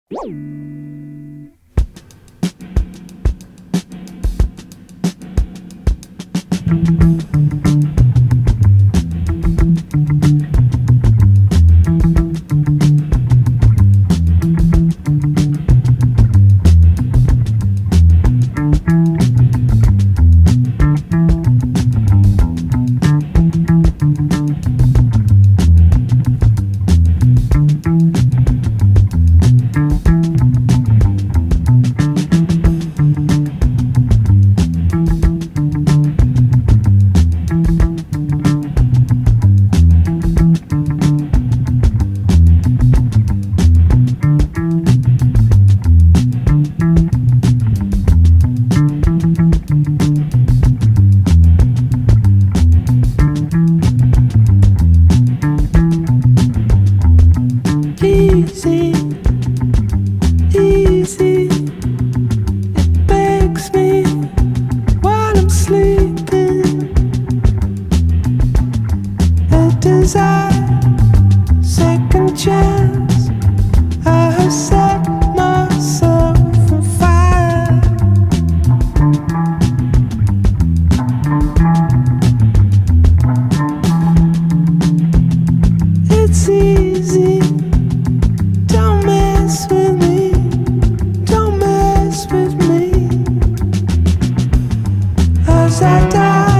Second chance, I have set myself on fire. It's easy, don't mess with me, don't mess with me, as I die.